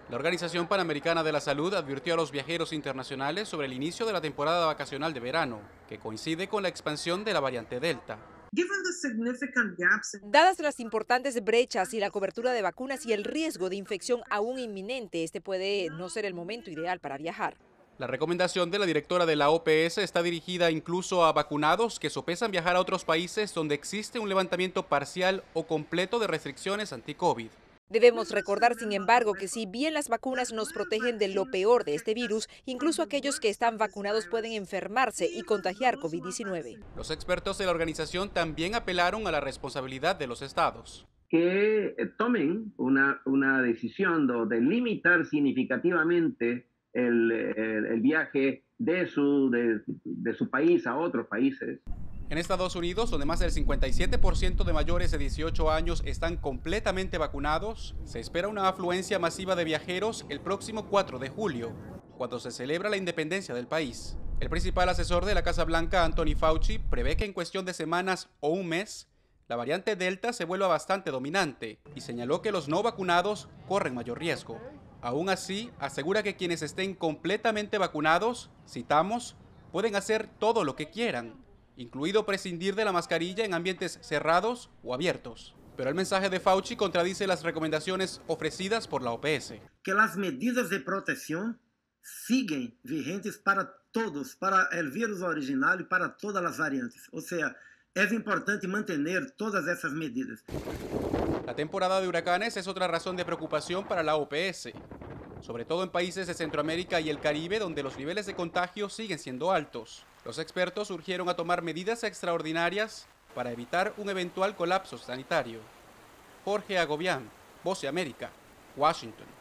La Organización Panamericana de la Salud advirtió a los viajeros internacionales sobre el inicio de la temporada vacacional de verano, que coincide con la expansión de la variante Delta. Dadas las importantes brechas y la cobertura de vacunas y el riesgo de infección aún inminente, este puede no ser el momento ideal para viajar. La recomendación de la directora de la OPS está dirigida incluso a vacunados que sopesan viajar a otros países donde existe un levantamiento parcial o completo de restricciones anti-COVID. Debemos recordar, sin embargo, que si bien las vacunas nos protegen de lo peor de este virus, incluso aquellos que están vacunados pueden enfermarse y contagiar COVID-19. Los expertos de la organización también apelaron a la responsabilidad de los estados. Que tomen una decisión de limitar significativamente el viaje de su país a otros países. En Estados Unidos, donde más del 57% de mayores de 18 años están completamente vacunados, se espera una afluencia masiva de viajeros el próximo 4 de julio, cuando se celebra la independencia del país. El principal asesor de la Casa Blanca, Anthony Fauci, prevé que en cuestión de semanas o un mes, la variante Delta se vuelva bastante dominante y señaló que los no vacunados corren mayor riesgo. Aún así, asegura que quienes estén completamente vacunados, citamos, pueden hacer todo lo que quieran, incluido prescindir de la mascarilla en ambientes cerrados o abiertos. Pero el mensaje de Fauci contradice las recomendaciones ofrecidas por la OPS. Que las medidas de protección siguen vigentes para todos, para el virus original y para todas las variantes. O sea, es importante mantener todas esas medidas. La temporada de huracanes es otra razón de preocupación para la OPS, sobre todo en países de Centroamérica y el Caribe, donde los niveles de contagio siguen siendo altos. Los expertos urgieron a tomar medidas extraordinarias para evitar un eventual colapso sanitario. Jorge Agobián, Voz de América, Washington.